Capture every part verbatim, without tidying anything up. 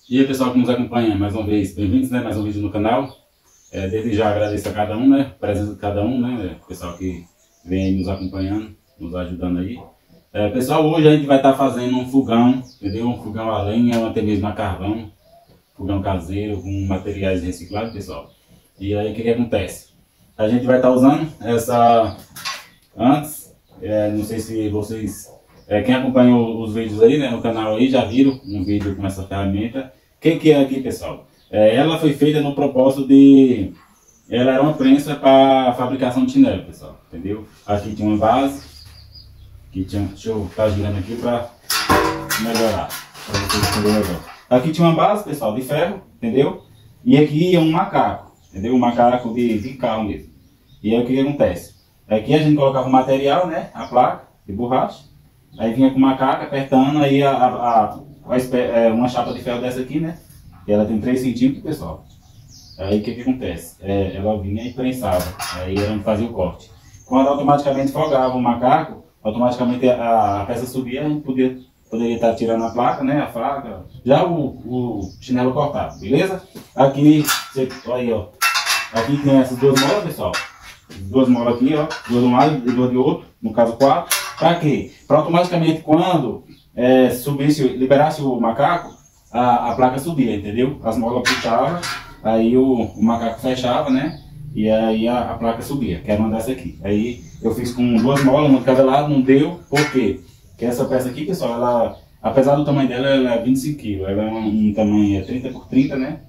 E aí, pessoal que nos acompanha mais uma vez, bem-vindos, né, mais um vídeo no canal. É, desde já agradeço a cada um, né, a presença de cada um, né, pessoal que vem aí nos acompanhando, nos ajudando aí. É, pessoal, hoje a gente vai estar tá fazendo um fogão, entendeu? Um fogão a lenha ou até mesmo a carvão, fogão caseiro com materiais reciclados, pessoal. E aí o que que acontece? A gente vai estar tá usando essa antes, é, não sei se vocês, é, quem acompanhou os vídeos aí, né, no canal aí, já viram um vídeo com essa ferramenta. O que que é aqui, pessoal? É, ela foi feita no propósito de... Ela era uma prensa para fabricação de chinelo, pessoal, entendeu? Aqui tinha uma base, que tinha, deixa eu estar girando aqui para melhorar, para vocês entenderem melhor. Aqui tinha uma base, pessoal, de ferro, entendeu? E aqui é um macaco, entendeu? Um macaco de, de carro mesmo. E aí o que que acontece? Aqui a gente colocava o material, né? A placa de borracha. Aí vinha com o macaco apertando, aí a, a, a, a, uma chapa de ferro dessa aqui, né? E ela tem três centímetros, pessoal. Aí o que que acontece? É, ela vinha e prensava. Aí a gente fazia o corte. Quando automaticamente folgava o macaco, automaticamente a, a peça subia, a gente podia, poderia estar tirando a placa, né? A faca. Já o, o chinelo cortado, beleza? Aqui, você, olha aí, ó. Aqui tem essas duas molas, pessoal. Duas molas aqui, ó. Duas de um lado e duas de outro. No caso, quatro. Para quê? Para automaticamente, quando é, subisse, liberasse o macaco, a, a placa subia, entendeu? As molas puxavam, aí o, o macaco fechava, né? E aí a, a placa subia, que era uma dessa aqui. Aí eu fiz com duas molas, uma de cada lado, não deu. Por quê? Porque essa peça aqui, pessoal, ela, apesar do tamanho dela, ela é vinte e cinco quilos. Ela é um, um tamanho é trinta por trinta, né?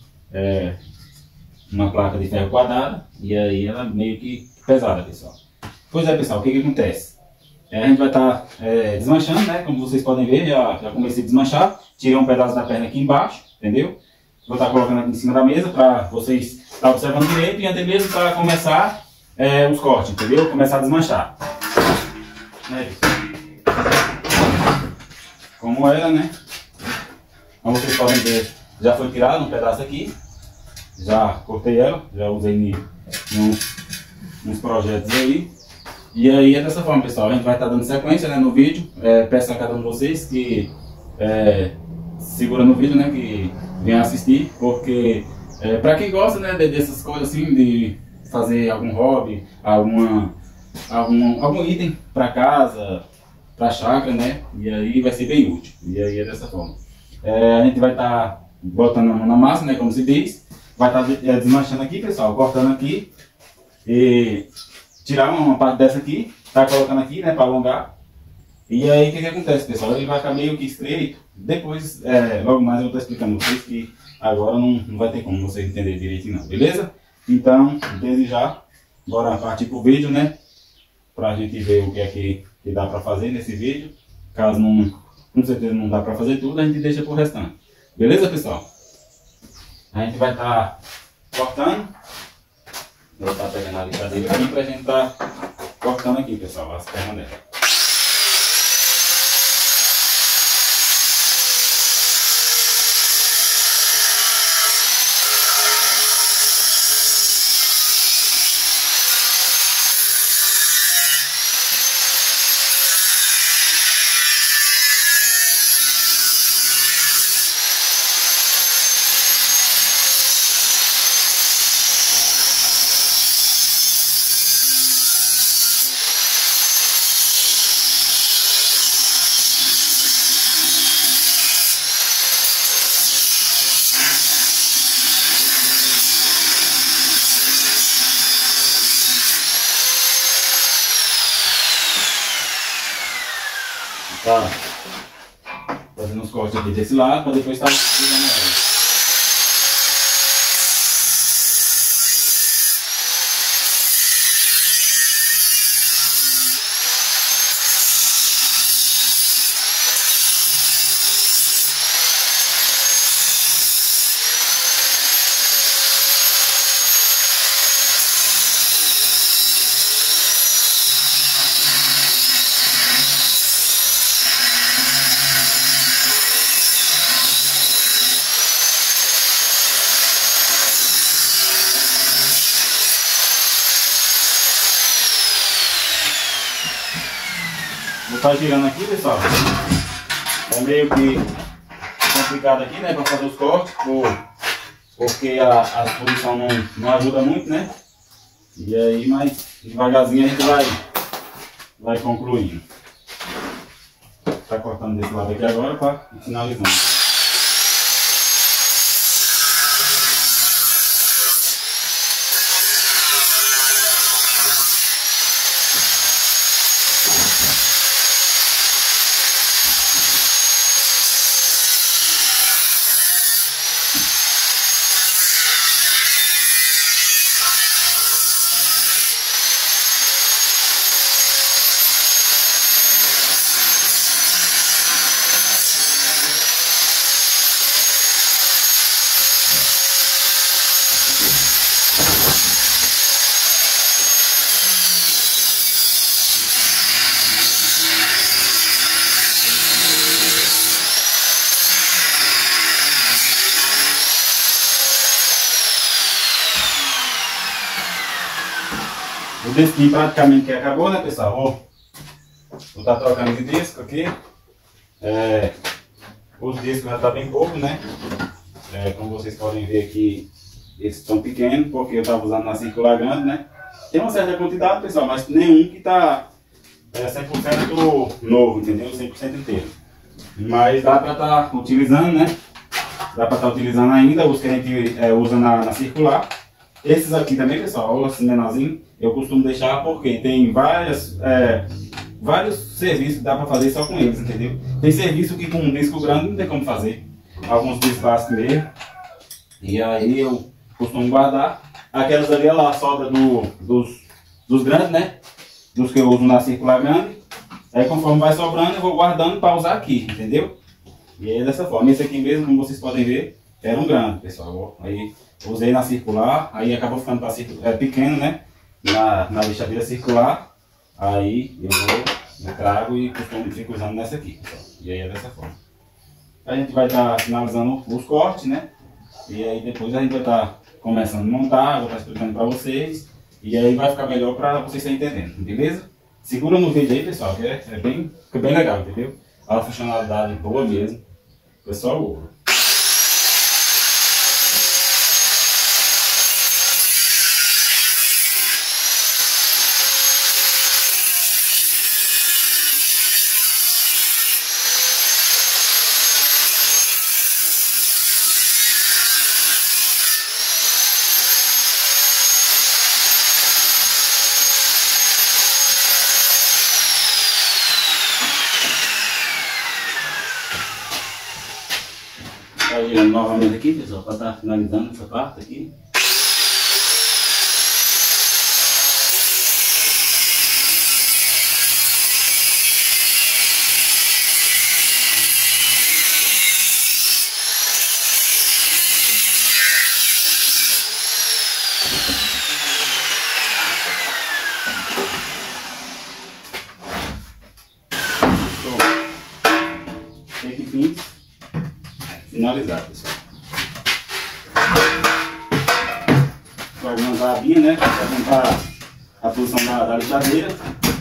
É uma placa de ferro quadrada. E aí ela é meio que pesada, pessoal. Pois é, pessoal, o que que acontece? É, a gente vai estar tá, é, desmanchando, né? Como vocês podem ver, já, já comecei a desmanchar. Tirei um pedaço da perna aqui embaixo, entendeu? Vou estar tá colocando aqui em cima da mesa para vocês estar tá observando direito e até mesmo para começar é, os cortes, entendeu? Começar a desmanchar. É como era, né? Como vocês podem ver, já foi tirado um pedaço aqui. Já cortei ela, já usei em uns projetos aí. E aí é dessa forma, pessoal, a gente vai estar tá dando sequência, né, no vídeo. É, peço a cada um de vocês que é, segura no vídeo, né, que venha assistir, porque é, para quem gosta, né, dessas coisas assim, de fazer algum hobby, alguma, algum, algum item para casa, para chácara, né, e aí vai ser bem útil. E aí é dessa forma. É, a gente vai estar tá botando a mão na massa, né, como se diz, vai estar tá desmanchando aqui, pessoal, cortando aqui e tirar uma parte dessa aqui, tá colocando aqui, né, para alongar. E aí o que que acontece, pessoal? Ele vai ficar meio que estreito. Depois, é, logo mais eu vou estar explicando a vocês que agora não, não vai ter como vocês entenderem direitinho não, beleza? Então, desde já, bora partir pro vídeo, né? Pra gente ver o que é que, que dá pra fazer nesse vídeo. Caso não, com certeza não dá pra fazer tudo, a gente deixa pro restante. Beleza, pessoal? A gente vai estar tá cortando. Vou estar pegando a lixadeira aqui pra gente estar tá cortando aqui, pessoal, as pernas dela. Tá fazendo os cortes aqui desse lado para depois estar virando ela. Vou estar girando aqui, pessoal. É meio que complicado aqui, né, para fazer os cortes, por, porque a, a posição não, não ajuda muito, né? E aí, mas devagarzinho a gente vai, vai concluindo. Tá cortando desse lado aqui agora para ir finalizando. O disquinho praticamente que acabou, né, pessoal? Vou vou estar trocando de disco aqui. É, os discos já estão bem pouco, né? É, como vocês podem ver aqui, eles estão pequenos, porque eu estava usando na circular grande, né? Tem uma certa quantidade, pessoal, mas nenhum que está é, cem por cento novo, entendeu? cem por cento inteiro. Mas dá para estar utilizando, né? Dá para estar utilizando ainda os que a gente é, usa na, na circular. Esses aqui também, pessoal, esses menorzinhos, eu costumo deixar porque tem várias, é, vários serviços que dá para fazer só com eles, entendeu? Tem serviço que com um disco grande não tem como fazer. Alguns discos básicos mesmo. E aí eu costumo guardar. Aquelas ali, ó, a sobra do, dos, dos grandes, né? Dos que eu uso na circular grande. Aí conforme vai sobrando eu vou guardando para usar aqui, entendeu? E aí dessa forma. Esse aqui mesmo, como vocês podem ver, era um grande, pessoal. Aí usei na circular, aí acabou ficando pra circular, é pequeno, né? Na, na lixadeira circular. Aí eu vou, eu trago e costumo fico usando nessa aqui, pessoal. E aí é dessa forma. A gente vai estar tá finalizando os cortes, né? E aí depois a gente vai estar tá começando a montar, vou estar tá explicando para vocês. E aí vai ficar melhor para vocês estarem entendendo, beleza? Segura no vídeo aí, pessoal, que é, é bem, fica bem legal, entendeu? A funcionalidade boa mesmo. Pessoal, ouro. Tá girando novamente aqui, pessoal, para estar finalizando essa parte aqui. Tem que fim. Finalizar, pessoal. Com algumas abinhas, né? Para montar a posição da, da lixadeira.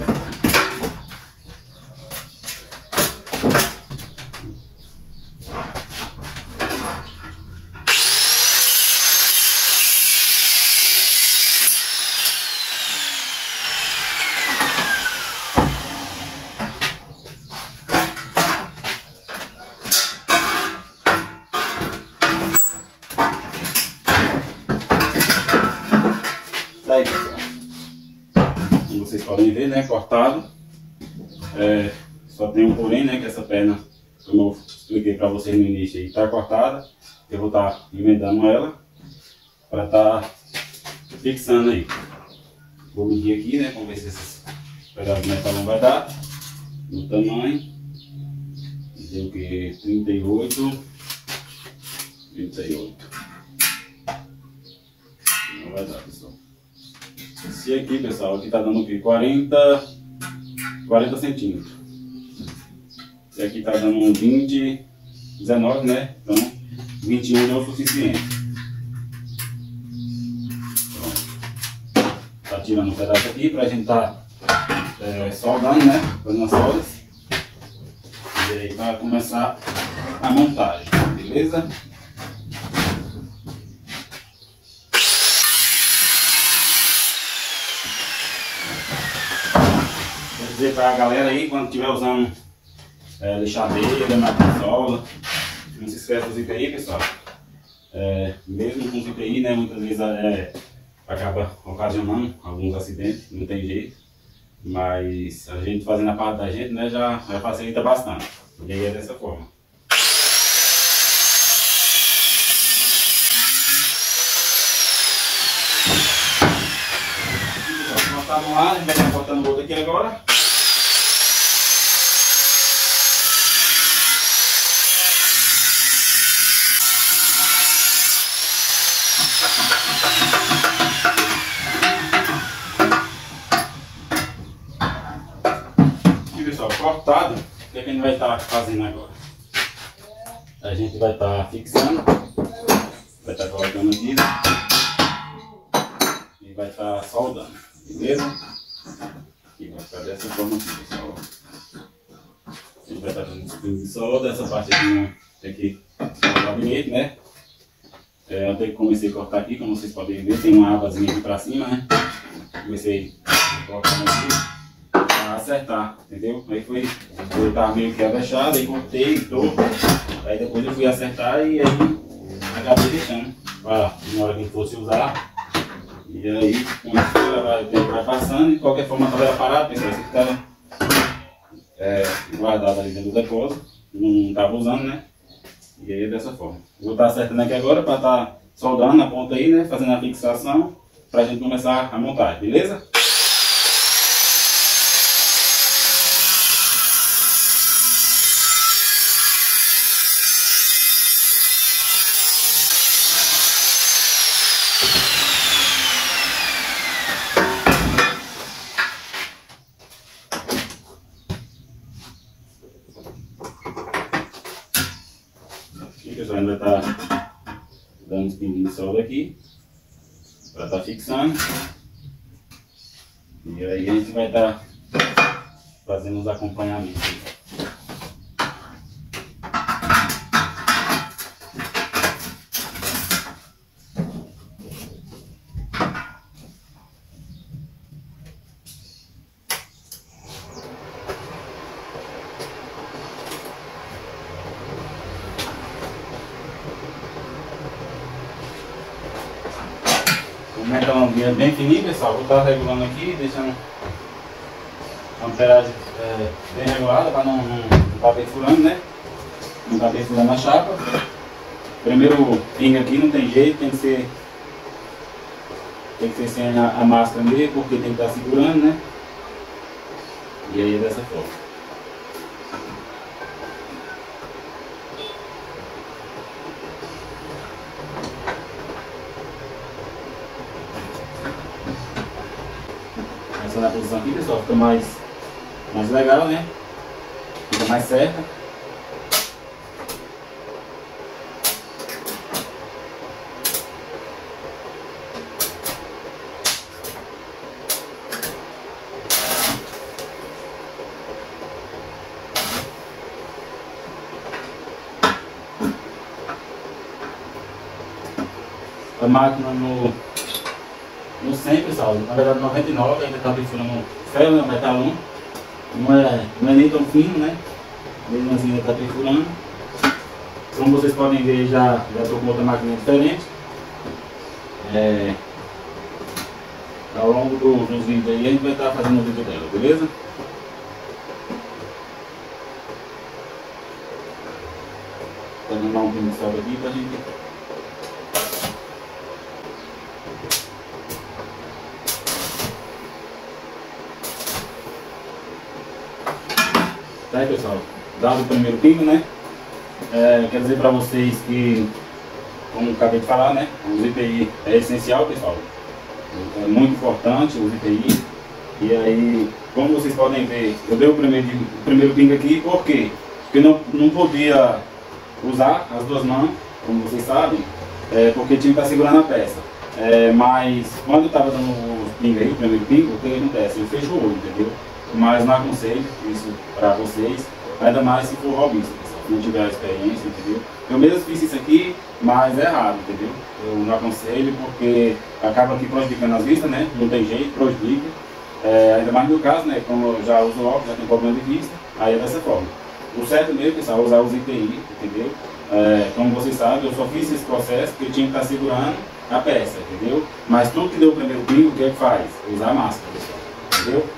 Aí, pessoal, como vocês podem ver, né, cortado. É, só tem um porém, né, que essa perna, como eu expliquei para vocês no início, está cortada. Eu vou estar tá emendando ela para estar tá fixando aí. Vou medir aqui, né, vamos ver se esses pedaços de metal vai dar no tamanho. Deu o que? trinta e oito. trinta e oito. Não vai dar, pessoal. Esse aqui, pessoal, aqui tá dando o que? quarenta, quarenta centímetros. Esse aqui tá dando um vinte, dezenove, né? Então, vinte e um é o suficiente. Pronto. Tá tirando um pedaço aqui pra gente tá é, soldando, né? Fazendo as soldas. E aí vai começar a montagem. beleza? Quero dizer pra galera aí, quando estiver usando é, lixadeira, maquisola, não se esqueça do zíper aí, pessoal. É, mesmo com o zíper aí, né, muitas vezes é, acaba ocasionando alguns acidentes, não tem jeito. Mas a gente fazendo a parte da gente, né, já, já facilita bastante. E aí é dessa forma. Tá no ar, a gente vai estar cortando o outro aqui agora. Aqui, pessoal, cortado, o que, é que a gente vai estar fazendo agora? A gente vai estar fixando, vai estar colocando aqui e vai estar soldando, beleza? E vai ficar dessa forma aqui, pessoal. A gente vai estar fazendo os pinos de solda, essa parte aqui não tem que o gabinete, né? É, eu tenho que comecei a cortar aqui, como vocês podem ver, tem uma abazinha aqui pra cima, né? Comecei a colocar aqui pra acertar, entendeu? Aí foi, eu tava meio que avexado, aí cortei, todo. Aí depois eu fui acertar e aí acabei deixando pra, na hora que fosse usar. E aí, com isso, vai, o tempo vai passando e de qualquer forma estava parado, pessoal, isso estava é, guardado ali dentro do depósito, não estava usando, né? E aí dessa forma. Vou estar acertando aqui agora para estar soldando a ponta aí, né? Fazendo a fixação para a gente começar a montar, beleza? Pessoal, ainda vai estar dando os pinguinhos de solda aqui para estar fixando, e aí a gente vai estar fazendo os acompanhamentos. Como é que é uma linha bem fininha, pessoal, vou estar regulando aqui, deixando a amperagem é, bem regulada para não estar perfurando, né? Não estar perfurando a chapa. Primeiro pinga aqui não tem jeito, tem que ser tem que ser sem a, a máscara mesmo, porque tem que estar segurando, né? E aí é dessa forma. Na posição aqui, pessoal, fica mais, mais legal, né? Fica mais certa. A máquina no no cem, pessoal, na verdade noventa e nove, ainda está perfurando ferro, né, metal um, não é, não é nem tão fino, né, mesmo assim ainda está perfurando. Como vocês podem ver, já estou com outra máquina diferente. É, ao longo do, dos vídeos aí a gente vai estar fazendo o vídeo dela, beleza? Vou mandar um pino de solda aqui para a gente. Tá aí, pessoal, dado o primeiro pingo, né? É, quero dizer para vocês que, como acabei de falar, né? O Z P I é essencial, pessoal. É muito importante o Z P I. E aí, como vocês podem ver, eu dei o primeiro, o primeiro pingo aqui, por quê? Porque não, não podia usar as duas mãos, como vocês sabem, é, porque tinha que estar segurando a peça. É, mas quando eu estava dando o pingo aí, o primeiro pingo, o que acontece? Eu fecho o olho, entendeu? Mas não aconselho isso para vocês, ainda mais se for robista, pessoal. não tiver experiência, entendeu? Eu mesmo fiz isso aqui, mas é errado, entendeu? Eu não aconselho porque acaba aqui prejudicando as vistas, né? Não tem jeito, prejudica. É, ainda mais no meu caso, né? Como eu já uso óculos, já tenho problema de vista, aí é dessa forma. O certo mesmo, pessoal, é usar os I P I, entendeu? É, como vocês sabem, eu só fiz esse processo porque eu tinha que estar segurando a peça, entendeu? Mas tudo que deu o primeiro pingo, o que é que faz? Usar a máscara, pessoal, entendeu?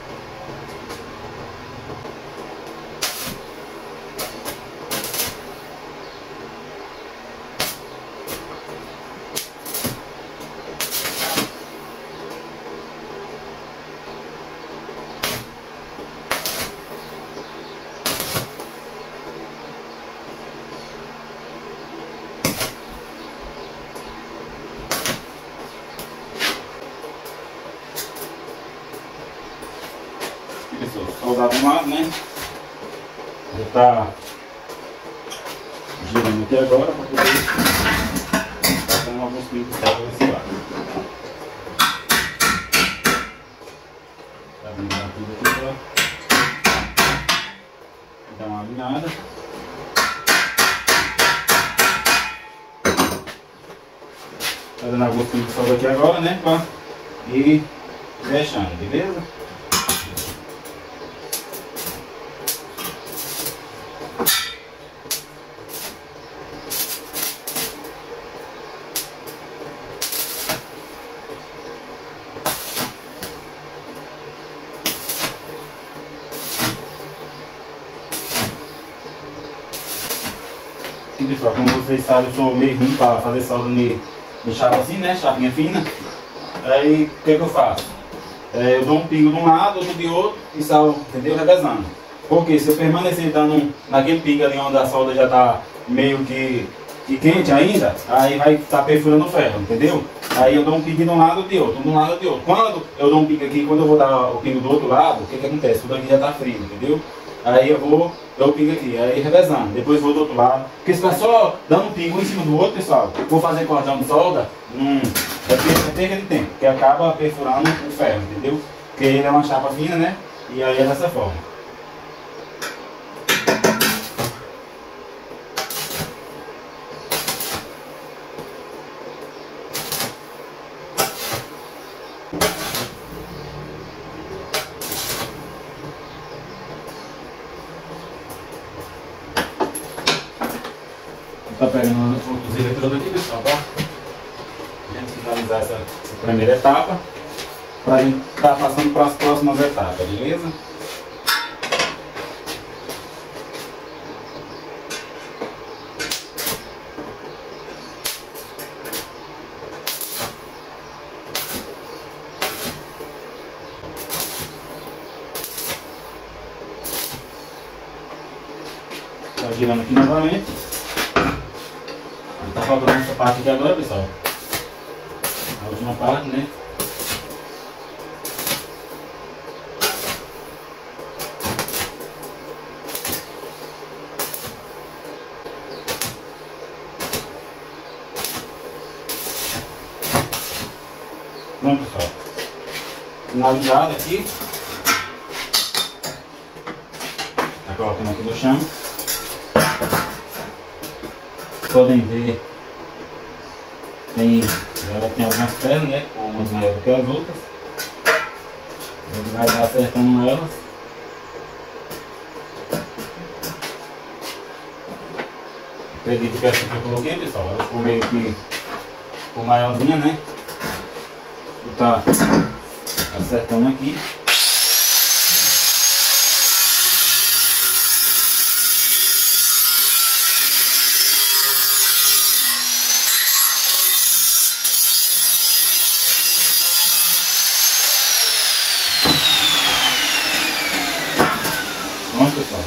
Pessoal, só usar de um lado, né? Vou estar girando aqui agora para poder fazer alguns pingos para esse lado. Tá vindo tudo aqui para dar uma alinhada. Tá dando alguns pingos só daqui agora, né? Para ir fechando, beleza? Pessoal, como vocês sabem, eu sou meio ruim para fazer solda de, de chapa assim, né? Chapinha fina. Aí o que, que eu faço? É, eu dou um pingo de um lado, outro de outro e salvo, entendeu? Revezando. Porque se eu permanecer dando naquele pingo ali onde a solda já está meio que, que quente ainda, aí vai estar tá perfurando o ferro, entendeu? Aí eu dou um pingo de um lado de outro, de um lado de outro. Quando eu dou um pingo aqui, quando eu vou dar o pingo do outro lado, o que, que acontece? Tudo aqui já está frio, entendeu? Aí eu vou, dou o pingo aqui, aí revezando, depois vou do outro lado. Porque se ficar só dando um pingo um em cima do outro, pessoal, vou fazer cordão de solda, hum, é perda, é perda de tempo, que acaba perfurando o ferro, entendeu? Porque ele é uma chapa fina, né? E aí é dessa forma. Tá pegando os eletrodos aqui, pessoal, tá? A gente finalizar essa, essa primeira etapa para a gente estar tá passando para as próximas etapas, beleza? Tá girando aqui novamente. Tá faltando essa parte aqui agora, pessoal. A última parte, né? Pronto, pessoal. Finalizado aqui. Tá colocando aqui no chão. Podem ver, tem, ela tem algumas pernas, né, com umas maiores do que as outras. Ele vai estar acertando elas. Acredito que essa que eu coloquei, pessoal, ela ficou meio que ficou maiorzinha, né? Vou estar acertando aqui. Pronto, pessoal.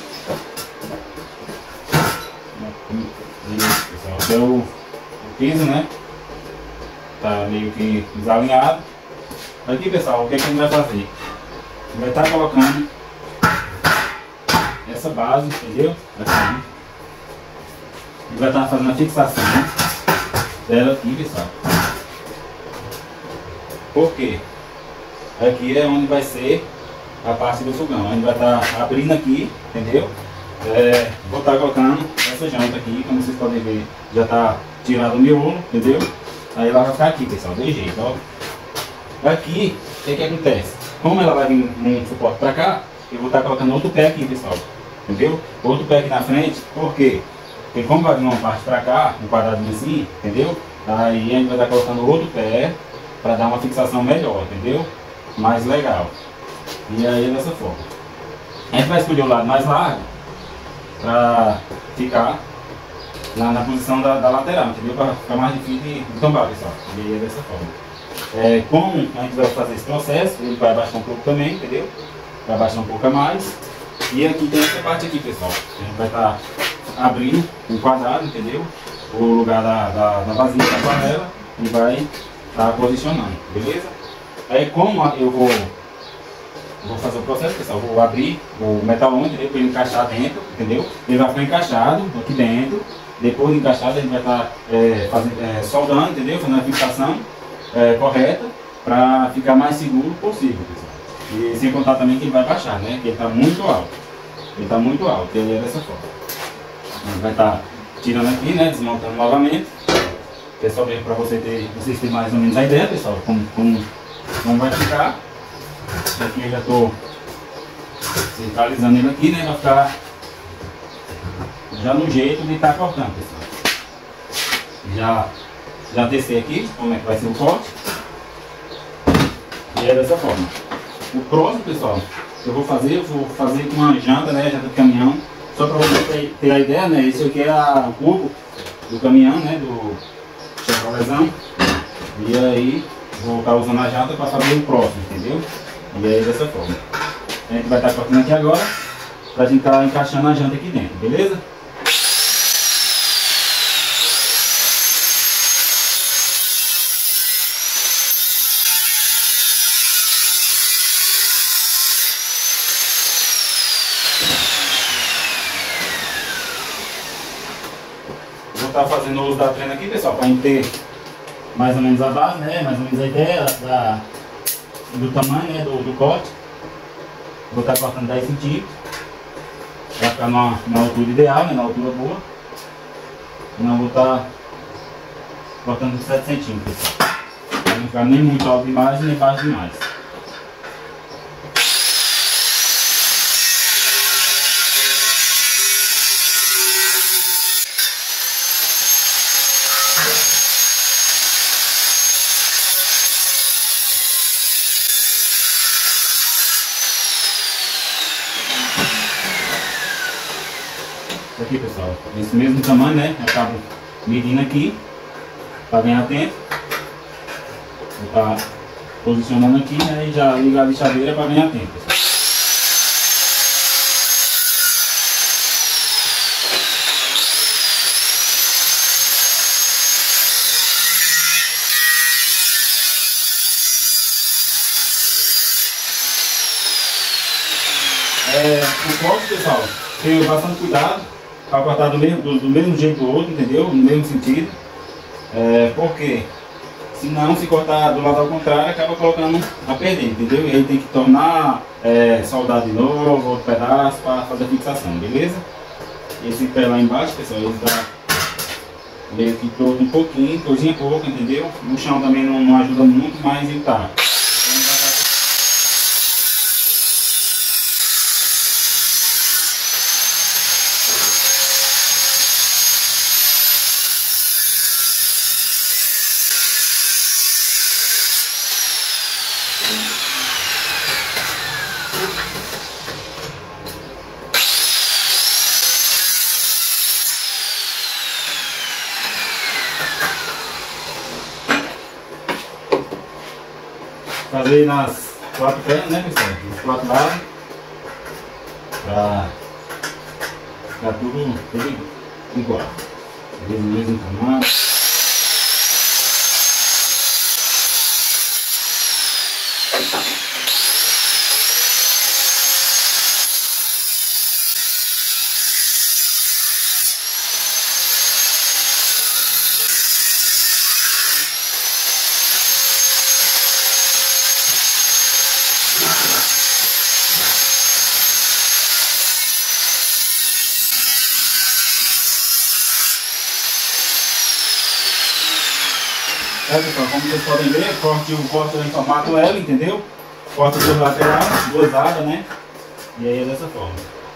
Isso, pessoal. Aqui é o, o piso, né? Tá meio que desalinhado. Aqui, pessoal, o que, é que a gente vai fazer? A gente vai estar colocando essa base, entendeu? Aqui. A gente vai estar fazendo a fixação dela aqui, pessoal. Por quê? Aqui é onde vai ser a parte do fogão. A gente vai estar abrindo aqui, entendeu? É, vou estar colocando essa janta aqui, como vocês podem ver, já está tirado o miolo, entendeu? Aí ela vai ficar aqui, pessoal, de jeito, ó. Aqui, o que que acontece? Como ela vai vir num suporte para cá, eu vou estar colocando outro pé aqui, pessoal, entendeu? Outro pé aqui na frente, por quê? Porque como vai vir uma parte para cá, um quadradinho assim, entendeu? Aí a gente vai estar colocando outro pé para dar uma fixação melhor, entendeu? Mais legal. E aí dessa forma. A gente vai escolher o lado mais largo para ficar na, na posição da, da lateral, entendeu? Para ficar mais difícil de, de tombar, pessoal. E aí é dessa forma. É, como a gente vai fazer esse processo, ele vai abaixar um pouco também, entendeu? Vai abaixar um pouco a mais. E aqui tem essa parte aqui, pessoal. A gente vai estar abrindo um quadrado, entendeu? O lugar da, da, da vasilha da panela e vai estar posicionando, beleza? Aí como eu vou Vou fazer o processo, pessoal. Vou abrir o metalon, entendeu? Para ele encaixar dentro, entendeu? Ele vai ficar encaixado aqui dentro. Depois de encaixado, a gente vai estar é, fazendo, é, soldando, entendeu? Fazendo a fixação é, correta para ficar mais seguro possível, pessoal. E sem contar também que ele vai baixar, né? Que ele está muito alto. Ele está muito alto, e ele é dessa forma. A gente vai estar tirando aqui, né? Desmontando novamente. Pessoal, para você ter, vocês terem mais ou menos a ideia, pessoal, como, como, como vai ficar. Aqui eu já estou centralizando ele aqui, né? Vai ficar já no jeito de estar tá cortando, pessoal. Já, já testei aqui como é que vai ser o corte. E é dessa forma. O próximo, pessoal, que eu vou fazer, eu vou fazer com uma janta, né? Janta do caminhão. Só para você ter, ter a ideia, né? Esse aqui é a, o cubo do caminhão, né? Do Chevroletzão. E aí vou estar usando a janta para fazer o próximo, entendeu? E aí dessa forma. A gente vai estar cortando aqui agora para a gente estar encaixando a janta aqui dentro, beleza? Vou estar fazendo o uso da trena aqui, pessoal, para a gente ter mais ou menos a base, né? Mais ou menos a ideia da do tamanho, né, do, do corte. Vou estar cortando dez centímetros para ficar na, na altura ideal, né, na altura boa. Não vou estar cortando sete centímetros, para não ficar nem muito alto demais nem baixo demais. Aqui, pessoal, esse mesmo tamanho, né? Eu acabo medindo aqui para ganhar tempo. Vou estar posicionando aqui, né? E já ligar a lixadeira para ganhar tempo, pessoal. É, o corte, pessoal, tenho bastante cuidado para cortar do mesmo, do, do mesmo jeito do outro, entendeu? No mesmo sentido. É, porque senão, se cortar do lado ao contrário, acaba colocando a perder, entendeu? E aí tem que tornar, é, soldar de novo, outro pedaço para fazer a fixação, beleza? Esse pé lá embaixo, pessoal, ele está meio que todo um pouquinho, coisinha pouco, entendeu? No chão também não, não ajuda muito, mas ele tá. Fazer nas quatro pernas, né, pessoal? Nos quatro lados. Pra ficar tudo, tudo igual. Do mesmo tamanho. É, pessoal, como vocês podem ver, corte o corte em formato L, entendeu? Corta por lateral, duas abas, né? E aí é dessa forma.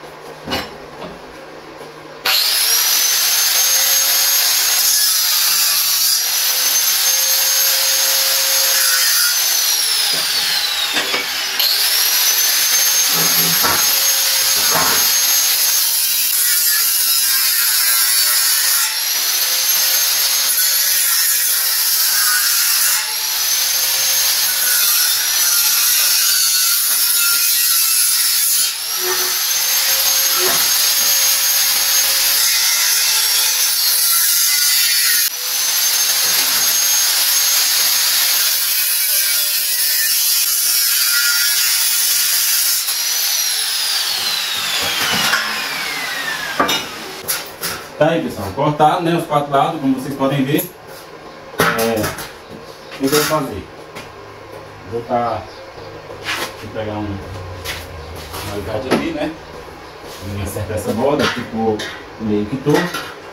Tá aí, pessoal, cortado, né, os quatro lados, como vocês podem ver. É, o que eu vou fazer? Vou botar, vou pegar um, um alicate ali, né, e acertar essa borda, ficou meio que torto.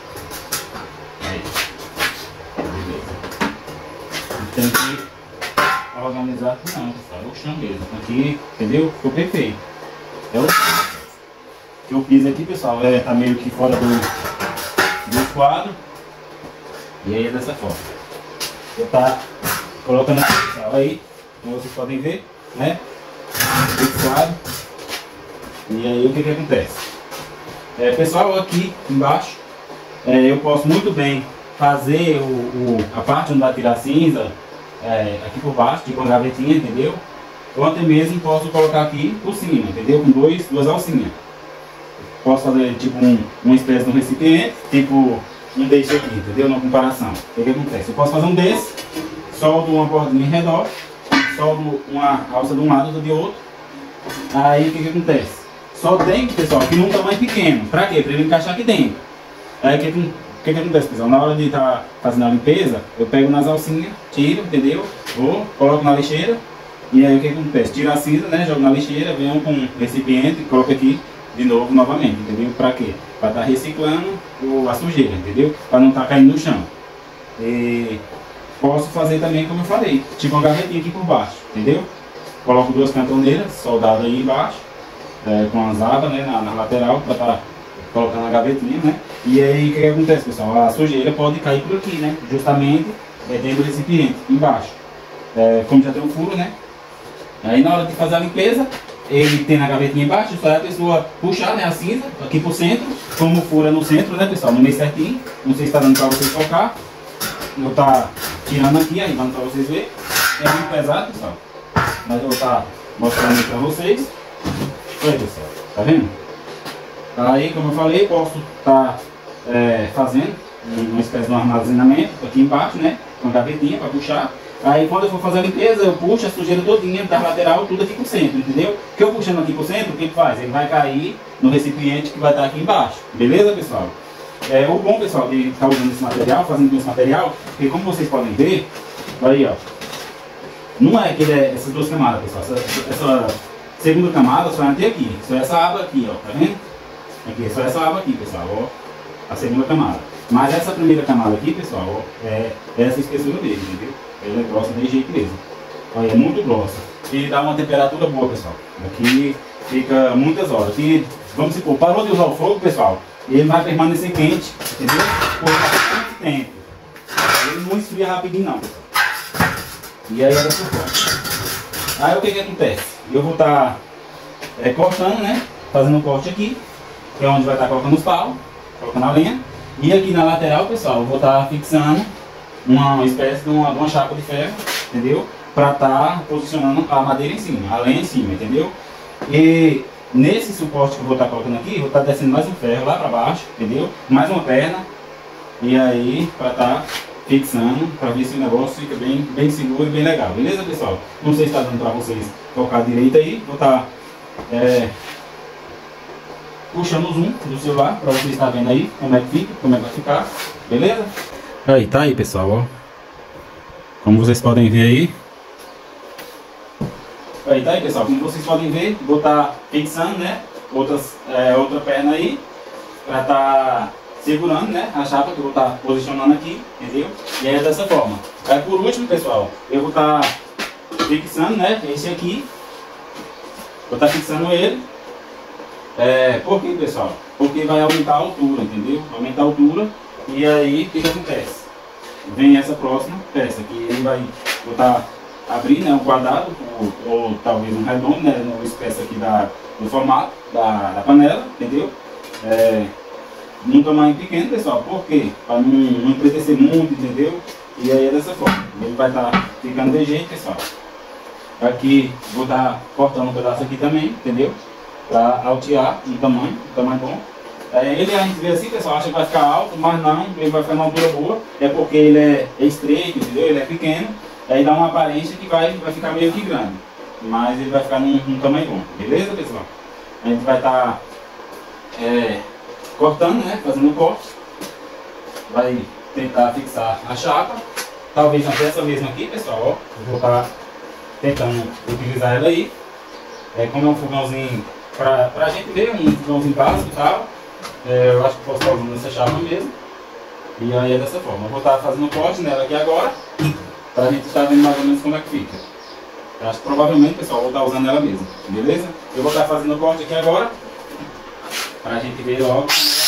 Aí, beleza. Tem que organizar, não, pessoal, é o chão mesmo, aqui, entendeu? Ficou perfeito. É o que eu fiz aqui, pessoal, é, tá meio que fora do do quadro, e aí é dessa forma. Eu tá colocando aqui, aí, como vocês podem ver, né? Fixado. E aí o que que acontece? É, pessoal, aqui embaixo, é, eu posso muito bem fazer o, o, a parte onde vai tirar cinza, é, aqui por baixo, tipo uma gavetinha, entendeu? Ou até mesmo posso colocar aqui por cima, entendeu? Com dois, duas alcinhas. Posso fazer tipo um, uma espécie de um recipiente, tipo um desse aqui, entendeu? Na comparação. O que que acontece? Eu posso fazer um desse, soldo uma bordinha em redor, soldo uma alça de um lado, outra de outro. Aí o que que acontece? Só tem, pessoal, aqui num tamanho pequeno. Pra quê? Pra ele encaixar aqui dentro. Aí o que que, que que acontece, pessoal? Na hora de estar tá fazendo a limpeza, eu pego nas alcinhas, tiro, entendeu? Vou, coloco na lixeira. E aí o que que acontece? Tiro a cinza, né? Jogo na lixeira, venho com um recipiente, coloco aqui de novo, novamente, entendeu? Pra quê? Pra estar tá reciclando o, a sujeira, entendeu? Pra não estar tá caindo no chão. E posso fazer também como eu falei, tipo uma gavetinha aqui por baixo, entendeu? Coloco duas cantoneiras soldadas aí embaixo, é, com as abas, né, na, na lateral, pra estar tá colocando a gavetinha, né? E aí o que, que acontece, pessoal? A sujeira pode cair por aqui, né? Justamente é, dentro do recipiente, embaixo. É, como já tem um furo, né? Aí na hora de fazer a limpeza, ele tem na gavetinha embaixo, só é a pessoa puxar, né, a cinza aqui pro centro, como fura no centro, né, pessoal, no meio certinho. Não sei se está dando para vocês focar. Vou estar tá tirando aqui, aí dando para vocês verem. É muito pesado, pessoal, mas eu vou estar tá mostrando para vocês. Olha, pessoal, tá vendo? Aí, como eu falei, posso estar tá, é, fazendo uma espécie de um armazenamento aqui embaixo, né, com a gavetinha para puxar. Aí quando eu for fazer a limpeza, eu puxo a sujeira todinha da lateral, tudo aqui pro centro, entendeu? Que eu puxando aqui pro centro, o que que faz? Ele vai cair no recipiente que vai estar aqui embaixo. Beleza, pessoal? É, o bom, pessoal, de estar usando esse material, fazendo com esse material, porque como vocês podem ver, olha aí, ó. Não é aquele, essas duas camadas, pessoal. Essa, essa segunda camada só é até aqui. Só essa aba aqui, ó. Tá vendo? Aqui, só essa aba aqui, pessoal, ó. A segunda camada. Mas essa primeira camada aqui, pessoal, ó, é essa espessura dele, entendeu? Ela é grossa de jeito mesmo. Olha, é muito grossa. E dá uma temperatura boa, pessoal. Aqui fica muitas horas. E vamos supor, parou de usar o fogo, pessoal, ele vai permanecer quente, entendeu? Por bastante tempo. Ele não esfria rapidinho não, pessoal. E aí é dessa forma. Aí o que que acontece? Eu vou estar tá, é, cortando, né? Fazendo um corte aqui, que é onde vai estar tá colocando os paus, colocando a lenha. E aqui na lateral, pessoal, eu vou estar tá fixando uma espécie de uma, uma chapa de ferro, entendeu? Para estar tá posicionando a madeira em cima, a lenha em cima, entendeu? E nesse suporte que eu vou estar tá colocando aqui, eu vou estar tá descendo mais um ferro lá para baixo, entendeu? Mais uma perna. E aí, para estar tá fixando, para ver se o negócio fica bem, bem seguro e bem legal. Beleza, pessoal? Não sei se está dando para vocês tocar direito aí. Vou estar tá, é, puxando o zoom do celular para vocês estarem vendo aí como é que fica, como é que vai ficar. Beleza? Aí, tá aí, pessoal, ó. Como vocês podem ver aí. Aí, tá aí, pessoal. Como vocês podem ver, vou estar tá fixando, né? Outras, é, outra perna aí. Pra estar tá segurando, né? A chapa que eu vou estar tá posicionando aqui, entendeu? E aí é dessa forma. Aí por último, pessoal, eu vou estar fixando, né, esse aqui. Vou estar fixando ele. É, por quê, pessoal? Porque vai aumentar a altura, entendeu? Aumentar a altura. E aí, o que que acontece? Vem essa próxima peça, que ele vai botar, abrir, né, um quadrado, ou, ou talvez um redondo, né, uma espécie aqui da, do formato da, da panela, entendeu? É, num tamanho pequeno, pessoal, por quê? Para não, não empretecer muito, entendeu? E aí é dessa forma. Ele vai estar ficando de jeito, pessoal. Aqui, vou estar cortando um pedaço aqui também, entendeu? Para altear um tamanho, um tamanho bom. É, ele a gente vê assim, pessoal, acha que vai ficar alto, mas não, ele vai ficar numa altura boa. É porque ele é estreito, entendeu? Ele é pequeno. Aí dá uma aparência que vai, vai ficar meio que grande. Mas ele vai ficar num, num tamanho bom. Beleza, pessoal? A gente vai estar é, cortando, né? Fazendo o corte. Vai tentar fixar a chapa. Talvez na peça mesmo aqui, pessoal, ó. Eu vou estar tentando utilizar ela aí. É, como é um fogãozinho pra, pra gente ver, um fogãozinho básico e tal. É, eu acho que posso estar usando essa chapa mesmo. E aí é dessa forma. Eu vou estar fazendo o corte nela aqui agora. Pra gente estar vendo mais ou menos como é que fica. Eu acho que provavelmente, pessoal, eu vou estar usando ela mesmo. Beleza? Eu vou estar fazendo o corte aqui agora. Pra gente ver logo como vai ficar.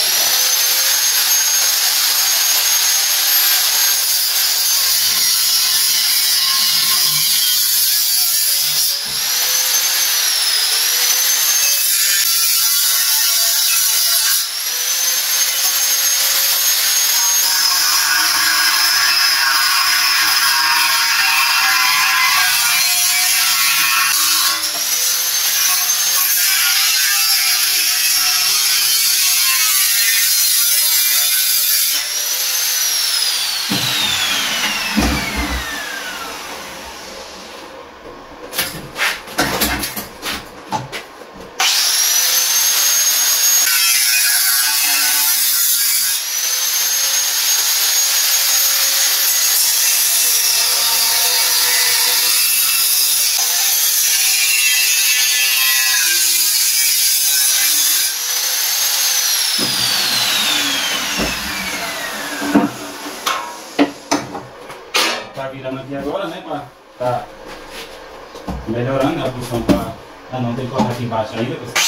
Tá virando aqui agora, né, pra tá melhorando, né, a posição para não ter que cortar aqui embaixo ainda, pessoal.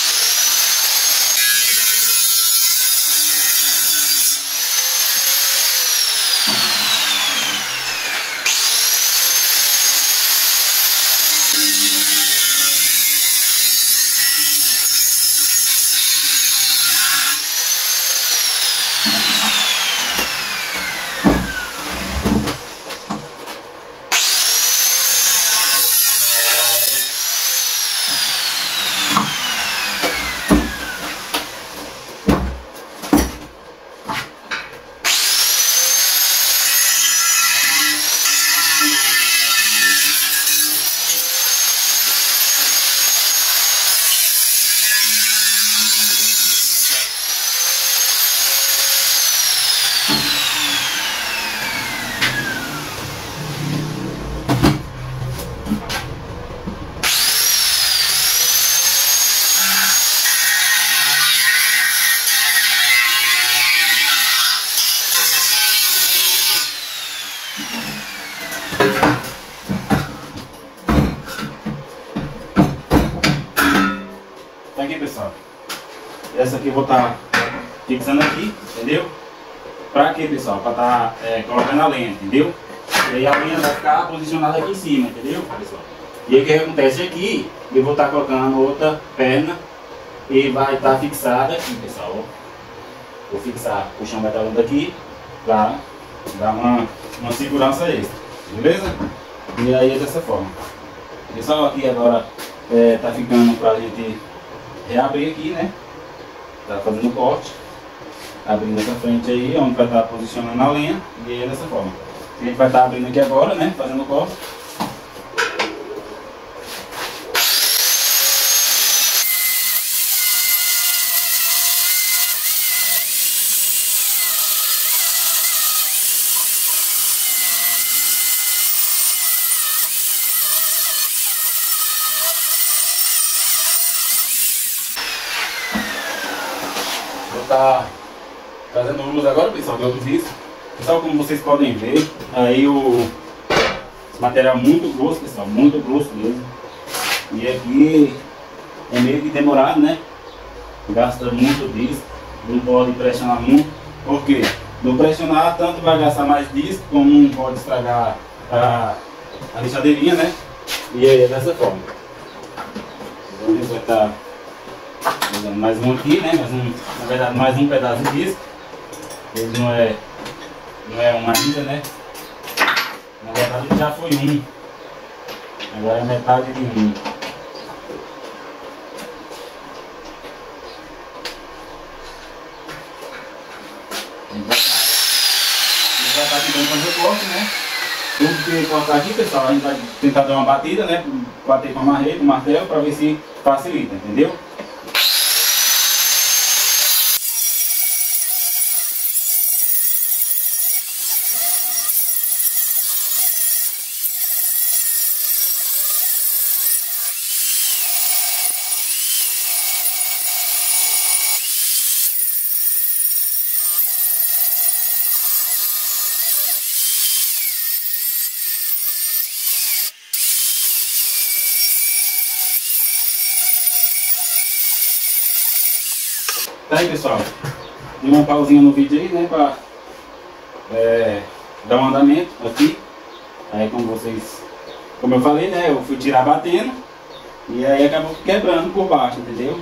Tá aqui, pessoal. Essa aqui eu vou estar fixando aqui, entendeu? Pra quê, pessoal? Pra estar é, colocando a lenha, entendeu? E aí a lenha vai ficar posicionada aqui em cima, entendeu, pessoal? E aí o que acontece aqui, eu vou estar colocando outra perna e vai estar fixada aqui, pessoal. Ó. Vou fixar, o chão vai estar vindo aqui pra dar uma, uma segurança extra, beleza? E aí é dessa forma. Pessoal, aqui agora é, tá ficando pra gente reabrir aqui, né? Tá fazendo o corte, abrindo essa frente aí, onde vai estar posicionando a lenha, e aí é dessa forma. A gente vai estar abrindo aqui agora, né? Fazendo o corte. Tá fazendo luz agora, pessoal, de outro vídeo. Pessoal, como vocês podem ver, aí o, material muito grosso, pessoal, muito grosso mesmo. E aqui é meio que demorado, né? Gasta muito disco, não pode pressionar muito. Por quê? No pressionar, tanto vai gastar mais disco, como não pode estragar a, a lixadeirinha, né? E aí é dessa forma. Então a gente vai estar usando mais um aqui, né? Mais um, na verdade, mais um pedaço de disco. Ele não é, não é uma ainda, né? Na verdade já foi um. Agora é metade de um. Já está aqui dentro fazer o corte, né? Tudo que cortar aqui, pessoal, a gente vai tentar dar uma batida, né? Bater com a marreta, com o martelo, para ver se facilita, entendeu? Tá aí, pessoal, dei uma pausinha no vídeo aí, né, pra é, dar um andamento aqui. Aí como vocês, como eu falei, né, eu fui tirar batendo e aí acabou quebrando por baixo, entendeu?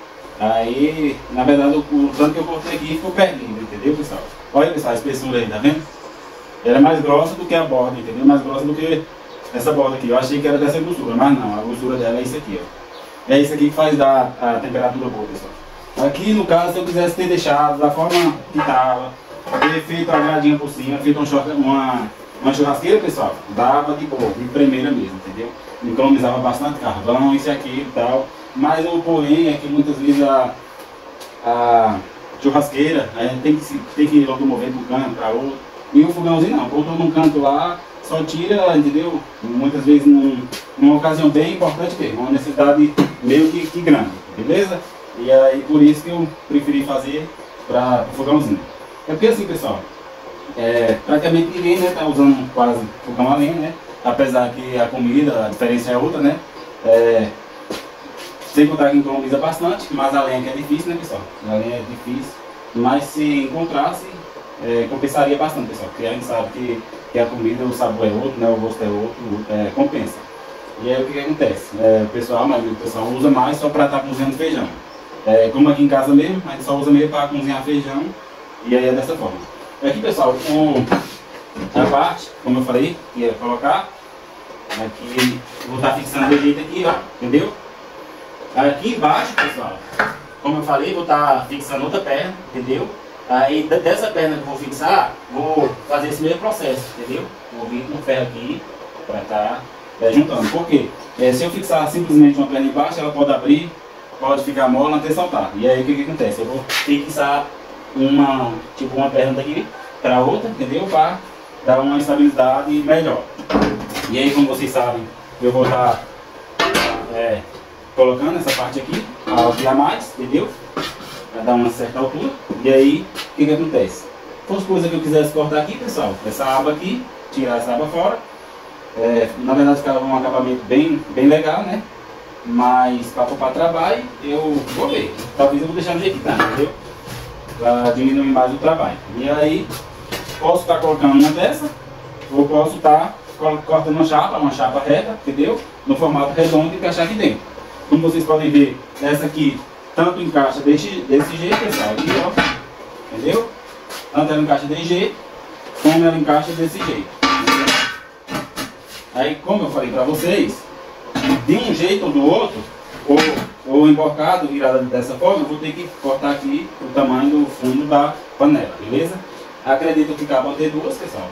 Aí, na verdade, o, o tanto que eu cortei aqui ficou perdendo, entendeu, pessoal? Olha, pessoal, a espessura aí, tá vendo? Ela é mais grossa do que a borda, entendeu? Mais grossa do que essa borda aqui. Eu achei que era dessa grossura, mas não, a grossura dela é isso aqui, ó. É isso aqui que faz dar a temperatura boa, pessoal. Aqui, no caso, se eu quisesse ter deixado da forma que estava, ter feito a gradinha por cima, feito um short, uma, uma churrasqueira, pessoal, dava de boa, de primeira mesmo, entendeu? Economizava bastante carvão, isso aqui e tal. Mas o porém é que muitas vezes a, a churrasqueira, a gente tem que, se, tem que locomover de um canto para outro. E o fogãozinho não, botou num canto lá, só tira, entendeu? Muitas vezes num, numa ocasião bem importante mesmo, uma necessidade meio que, que grande, beleza? E aí por isso que eu preferi fazer para o fogãozinho. É porque assim, pessoal, é, praticamente ninguém né, tá usando quase fogão a lenha, né? Apesar que a comida, a diferença é outra, né? É, sem contar que economiza bastante, mas a lenha que é difícil, né, pessoal? A lenha é difícil, mas se encontrasse, é, compensaria bastante, pessoal. Porque a gente sabe que, que a comida, o sabor é outro, né? O gosto é outro, é, compensa. E aí o que, que acontece? É, o pessoal, mas o pessoal usa mais só para estar tá cozinhando feijão. É, como aqui em casa mesmo, a gente só usa meio para cozinhar feijão. E aí é dessa forma. Aqui, pessoal, o, a parte, como eu falei, que ia colocar, aqui, vou estar fixando do jeito aqui, ó, entendeu? Aqui embaixo, pessoal, como eu falei, vou estar fixando outra perna, entendeu? Aí dessa perna que eu vou fixar, vou fazer esse mesmo processo, entendeu? Vou vir com o ferro aqui para estar é, juntando. Por quê? É, se eu fixar simplesmente uma perna embaixo, ela pode abrir, pode ficar mole até saltar. E aí o que, que acontece? Eu vou fixar uma, tipo uma perna daqui para outra, entendeu? Para dar uma estabilidade melhor. E aí, como vocês sabem, eu vou estar é, colocando essa parte aqui, a altear mais, entendeu? Para dar uma certa altura. E aí, o que, que acontece? As coisas que eu quisesse cortar aqui, pessoal, essa aba aqui, tirar essa aba fora. É, na verdade, ficava um acabamento bem, bem legal, né? Mas para poupar trabalho, eu vou ver. Talvez eu vou deixar do jeito que tá, entendeu? Para diminuir mais o trabalho. E aí, posso estar colocando uma dessa, ou posso estar cortando uma chapa, uma chapa reta, entendeu? No formato redondo e encaixar aqui dentro. Como vocês podem ver, essa aqui tanto encaixa desse, desse jeito, pessoal, aqui, ó. Entendeu? Tanto ela encaixa desse jeito, como ela encaixa desse jeito. Entendeu? Aí, como eu falei para vocês, de um jeito ou do outro, ou, ou emborcado, virada dessa forma, eu vou ter que cortar aqui o tamanho do fundo da panela, beleza? Acredito que cabe ter duas, pessoal.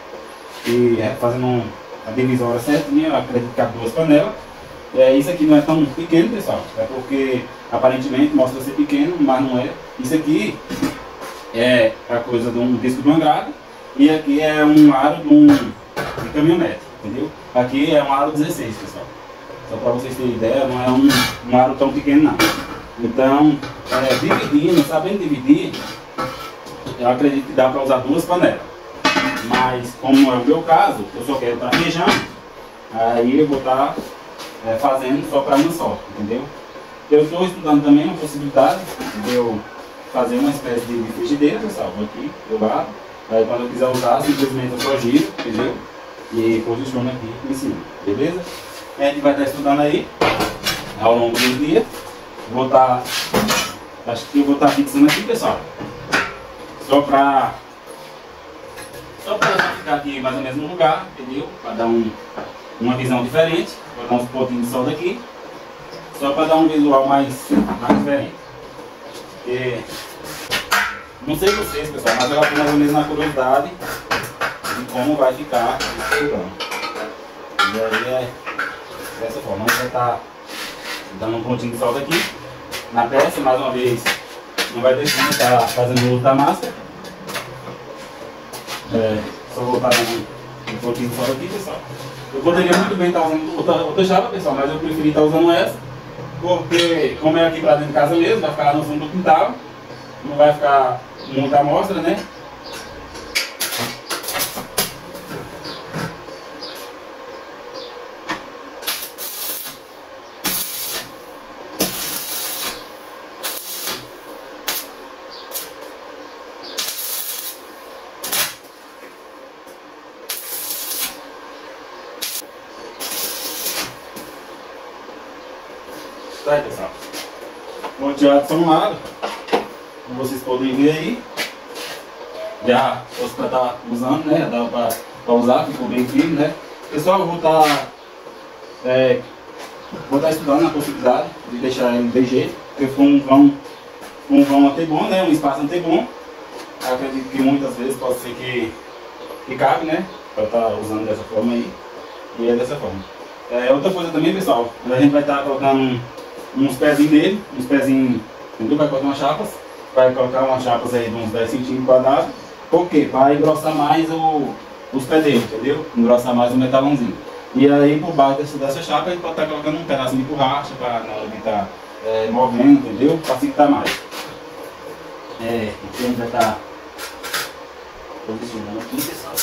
E é, fazendo um, a divisória certinha, eu acredito que cabe duas panelas. É, isso aqui não é tão pequeno, pessoal, é porque aparentemente mostra ser pequeno, mas não é. Isso aqui é a coisa de um disco de uma grade, e aqui é um aro de um de caminhonete, entendeu? Aqui é um aro dezesseis, pessoal. Só para vocês terem ideia, não é um, um aro tão pequeno não. Então, é, dividindo, sabendo dividir, eu acredito que dá para usar duas panelas. Mas como não é o meu caso, eu só quero para feijão, Aí eu vou estar é, fazendo só para uma só, entendeu? Eu estou estudando também uma possibilidade de eu fazer uma espécie de frigideira, pessoal. Vou aqui, eu bato. Aí quando eu quiser usar, simplesmente eu só giro, entendeu? E posiciono aqui em cima, beleza? A gente vai estar estudando aí ao longo do dia. Vou estar, acho que eu vou estar fixando aqui, pessoal. Só para só para ficar aqui mais ou menos no lugar, entendeu? Para dar um, uma visão diferente. Vou dar uns pontinhos de solda aqui. Só para dar um visual mais, mais diferente. Porque, não sei vocês, pessoal, mas eu estou mais ou menos na curiosidade de como vai ficar esse programa. E aí é dessa forma. A gente vai estar dando um pontinho de solda aqui na peça, mais uma vez. Não vai ter como estar fazendo o uso da máscara. É, só vou estar dando um pontinho de solda aqui, pessoal. Eu poderia muito bem estar usando outra, outra chapa, pessoal, mas eu preferi estar usando essa. Porque, como é aqui pra dentro de casa mesmo, vai ficar lá no fundo do quintal. Não vai ficar muita amostra, né? Tá aí, pessoal. Monteado só um lado, como vocês podem ver aí. Já posso para estar usando, né? Dá para usar, ficou bem firme, né? Pessoal, eu vou estar é, vou estar estudando a possibilidade de deixar ele de jeito, porque foi um vão, um vão até bom, né? Um espaço até bom. Eu acredito que muitas vezes pode ser que, que cabe, né? Para estar usando dessa forma aí. E é dessa forma. É, outra coisa também, pessoal, a gente vai estar colocando uns pezinhos nele, uns pezinhos, entendeu? Vai colocar umas chapas, vai colocar umas chapas aí de uns dez centímetros quadrados. Por quê? Para engrossar mais o, os pés dele, entendeu? Engrossar mais o metalãozinho. E aí por baixo dessa, dessa chapa a gente pode estar colocando um pedacinho de borracha para na hora de estar é, movendo, entendeu? Facilitar mais. É, aqui a gente vai estar posicionando aqui, pessoal,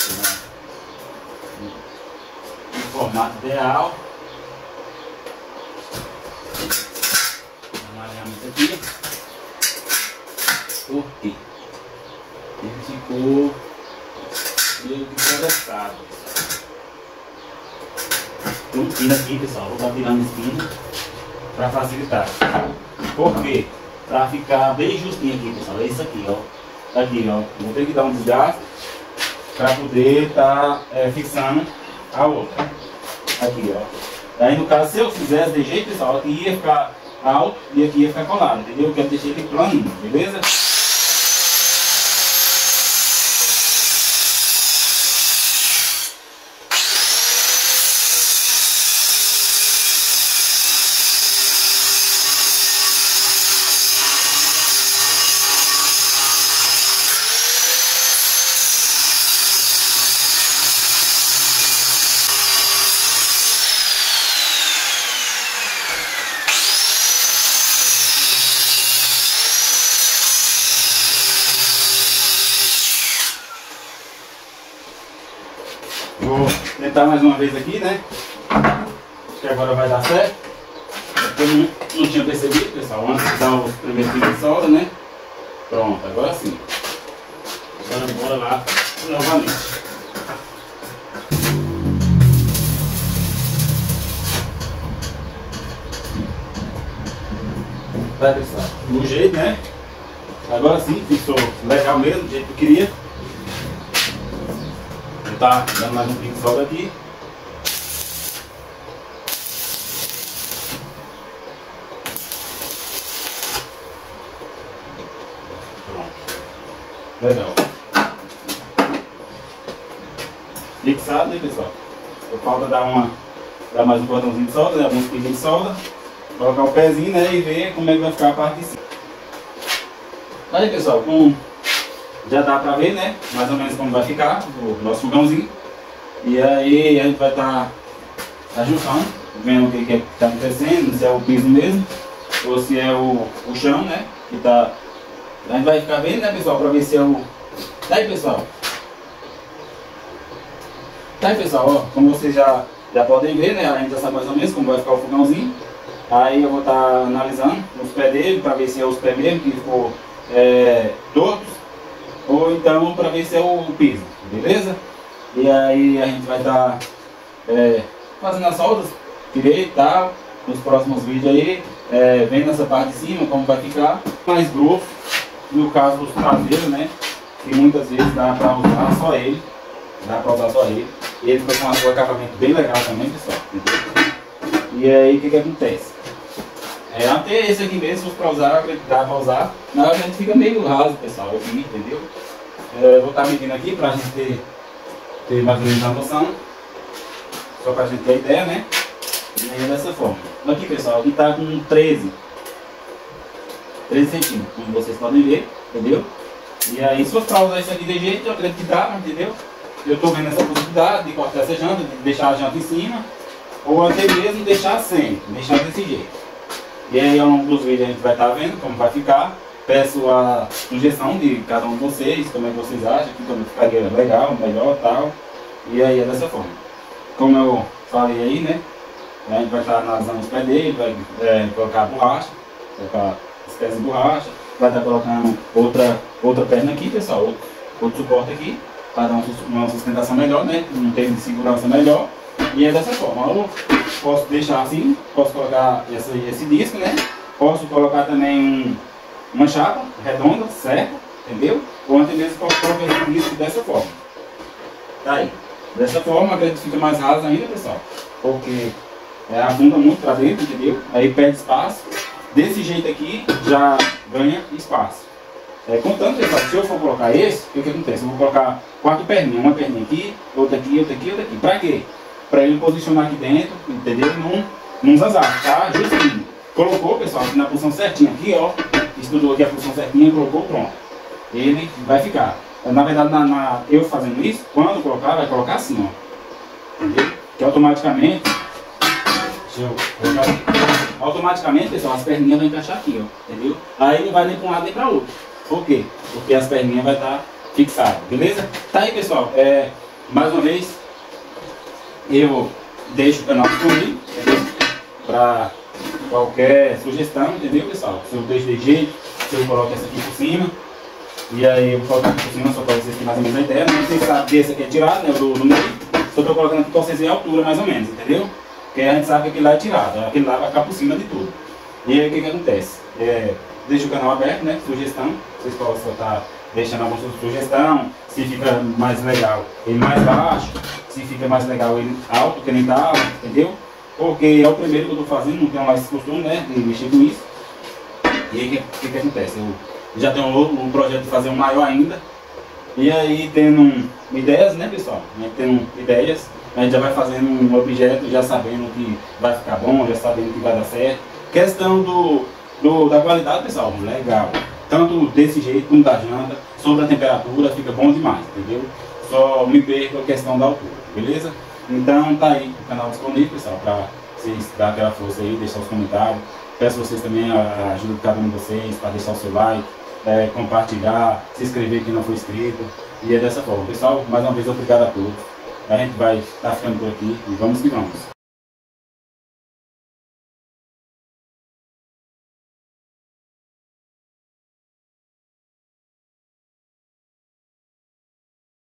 no formato ideal. Aqui, porque ele ficou meio que conversado. Então tira aqui, pessoal, vou estar tirando espinho para facilitar. Por quê? Para ficar bem justinho aqui, pessoal, é isso aqui, ó. Aqui, ó, vou ter que dar um desgaste para poder estar é, fixando a outra. Aqui, ó. Aí no caso, se eu fizesse de jeito, pessoal, aqui ia ficar alto e aqui ia ficar colado, entendeu? Eu quero deixar ele plano, beleza? Vou tentar mais uma vez aqui, né? Acho que agora vai dar certo. Eu não, não tinha percebido, pessoal, antes de dar os primeiros pisos de solda, né? Pronto, agora sim. Agora bora lá novamente. Vai, pessoal, do jeito, né? Agora sim, fixou legal mesmo, do jeito que eu queria. Tá dando mais um pico de solda aqui. Pronto. Legal. Fixado, né, pessoal? Só falta dar uma dar mais um botãozinho de solda, né? Alguns picos de solda. Colocar o pezinho, né? E ver como é que vai ficar a parte de cima. Aí, pessoal, com já dá pra ver, né? Mais ou menos como vai ficar o nosso fogãozinho. E aí a gente vai estar tá ajustando, vendo o que que está acontecendo, se é o piso mesmo, ou se é o, o chão, né? Que tá. A gente vai ficar vendo, né, pessoal, pra ver se é o. Tá aí, pessoal. Tá aí, pessoal, ó, como vocês já já podem ver, né? A gente já sabe mais ou menos como vai ficar o fogãozinho. Aí eu vou estar tá analisando os pés dele para ver se é os pés mesmo que ficou é, tortos, ou então para ver se é o piso, beleza? E aí a gente vai estar tá, é, fazendo as soldas direito e tal, nos próximos vídeos aí, é, vendo essa parte de cima como vai ficar, mais grosso, no caso dos traseiros, né? Que muitas vezes dá para usar só ele, dá para usar só ele. E ele ficou com um acabamento bem legal também, pessoal, entendeu? E aí o que que acontece? É, até esse aqui mesmo, se fosse para usar, dá para usar, mas a gente fica meio raso, pessoal, aqui, entendeu? É, vou estar medindo aqui para a gente ter, ter mais ou menos a noção, só para a gente ter ideia, né? E aí é dessa forma. Aqui, pessoal, aqui está com treze centímetros, como vocês podem ver, entendeu? E aí, se fosse para usar isso aqui de jeito, eu acredito que dá, entendeu? Eu estou vendo essa possibilidade de cortar essa janta, de deixar a janta em cima, ou até mesmo deixar sem, deixar desse jeito. E aí ao longo dos vídeos a gente vai estar vendo como vai ficar. Peço a sugestão de cada um de vocês, como é que vocês acham, que como ficaria legal, melhor e tal. E aí é dessa forma. Como eu falei aí, né? A gente vai estar analisando os pés dele, vai é, colocar a borracha, colocar as peças de borracha, vai estar colocando outra, outra perna aqui, pessoal, outro, outro suporte aqui, para dar uma sustentação melhor, né? Um termo de segurança melhor. E é dessa forma. Eu posso deixar assim, posso colocar esse, esse disco, né? Posso colocar também um, uma chapa redonda, certa, entendeu? Ou até mesmo posso colocar esse disco dessa forma. Tá aí. Dessa forma, acredito que fica mais raso ainda, pessoal. Porque é, afunda muito pra dentro, entendeu? Aí perde espaço. Desse jeito aqui, já ganha espaço. É, contanto, pessoal, se eu for colocar esse, o que, que acontece? Eu vou colocar quatro perninhas, uma perninha aqui, outra aqui, outra aqui, outra aqui. Pra quê? Para ele posicionar aqui dentro, entendeu? Num, num zazar, tá? Justinho. Colocou, pessoal, aqui na posição certinha, aqui, ó. Estudou aqui a posição certinha, colocou, pronto. Ele vai ficar. Na verdade, na, na, eu fazendo isso, quando colocar, vai colocar assim, ó. Entendeu? Que automaticamente, deixa eu colocar aqui. Automaticamente, pessoal, as perninhas vão encaixar aqui, ó. Entendeu? Aí não vai nem para um lado nem para outro. Por quê? Porque as perninhas vai estar fixadas, beleza? Tá aí, pessoal. É, mais uma vez, eu deixo o canal disponível, entendeu? Para qualquer sugestão, entendeu, pessoal? Se eu deixo de jeito, se eu coloco essa aqui por cima. E aí eu coloco aqui por cima só para vocês terem mais ou menos a ideia. Não sei se sabe que esse aqui é tirado, né? Do, do meio. Só estou colocando aqui para vocês verem a altura mais ou menos, entendeu? Porque a gente sabe que aquele lá é tirado, aquele lá vai ficar por cima de tudo. E aí o que, que acontece? É, deixa o canal aberto, né? Sugestão. Vocês possam estar deixando alguma sugestão. Se fica mais legal ele mais baixo, se fica mais legal ele alto, que nem tá alto, entendeu? Porque é o primeiro que eu estou fazendo, não tenho mais esse costume, né? De mexer com isso. E aí o que, que, que acontece? Eu já tenho um, um projeto de fazer um maior ainda. E aí tendo um, ideias, né, pessoal? Tendo ideias, a gente já vai fazendo um objeto, já sabendo que vai ficar bom, já sabendo que vai dar certo. Questão do, do, da qualidade, pessoal, legal. Tanto desse jeito como da janta, sobre a temperatura, fica bom demais, entendeu? Só me perco a questão da altura, beleza? Então tá aí o canal disponível, pessoal, para vocês dar aquela força aí, deixar os comentários. Peço vocês também a ajuda de cada um de vocês para deixar o seu like, é, compartilhar, se inscrever quem não for inscrito. E é dessa forma. Pessoal, mais uma vez obrigado a todos. A gente vai estar ficando por aqui e vamos que vamos.